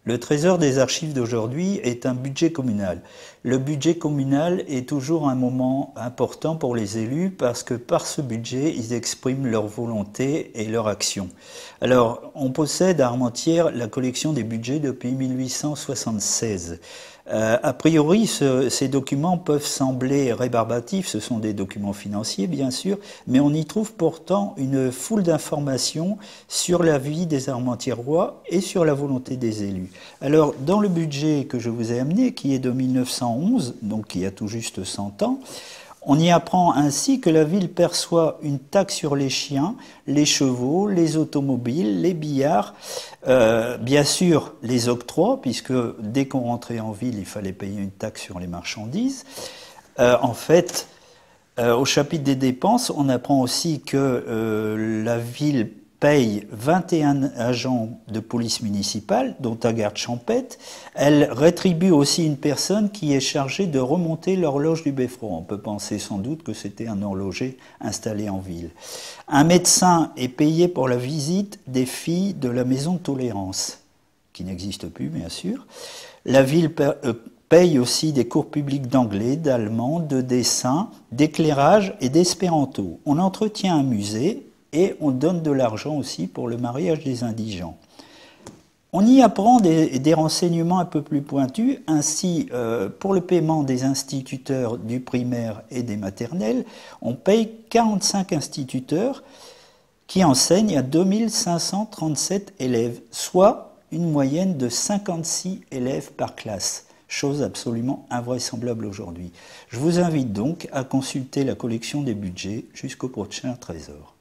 Le Trésor des archives d'aujourd'hui est un budget communal. Le budget communal est toujours un moment important pour les élus parce que par ce budget, ils expriment leur volonté et leur action. Alors, on possède à Armentières la collection des budgets depuis 1876. A priori, ces documents peuvent sembler rébarbatifs, ce sont des documents financiers bien sûr, mais on y trouve pourtant une foule d'informations sur la vie des Armentiérois et sur la volonté des élus. Alors, dans le budget que je vous ai amené, qui est de 1911, donc qui a tout juste 100 ans, on y apprend ainsi que la ville perçoit une taxe sur les chiens, les chevaux, les automobiles, les billards, bien sûr les octrois, puisque dès qu'on rentrait en ville, il fallait payer une taxe sur les marchandises. En fait, au chapitre des dépenses, on apprend aussi que la ville paye 21 agents de police municipale, dont un garde champêtre. Elle rétribue aussi une personne qui est chargée de remonter l'horloge du beffroi. On peut penser sans doute que c'était un horloger installé en ville. Un médecin est payé pour la visite des filles de la maison de tolérance, qui n'existe plus bien sûr. La ville paye aussi des cours publics d'anglais, d'allemand, de dessin, d'éclairage et d'espéranto. On entretient un musée et on donne de l'argent aussi pour le mariage des indigents. On y apprend des renseignements un peu plus pointus. Ainsi, pour le paiement des instituteurs du primaire et des maternelles, on paye 45 instituteurs qui enseignent à 2537 élèves, soit une moyenne de 56 élèves par classe. Chose absolument invraisemblable aujourd'hui. Je vous invite donc à consulter la collection des budgets jusqu'au prochain Trésor.